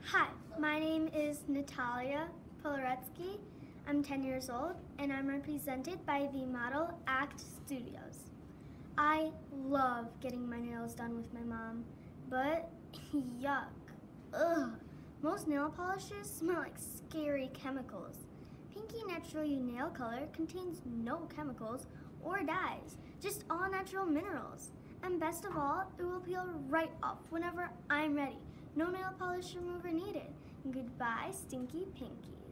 Hi, my name is Natalia Polaretsky. I'm 10 years old and I'm represented by the Model Act Studios. I love getting my nails done with my mom, but yuck, ugh. Most nail polishes smell like scary chemicals. Pinky Natural You nail color contains no chemicals or dyes, just all natural minerals. And best of all, it will peel right off whenever I'm ready. No nail polish remover needed. Goodbye, Stinky Pinky.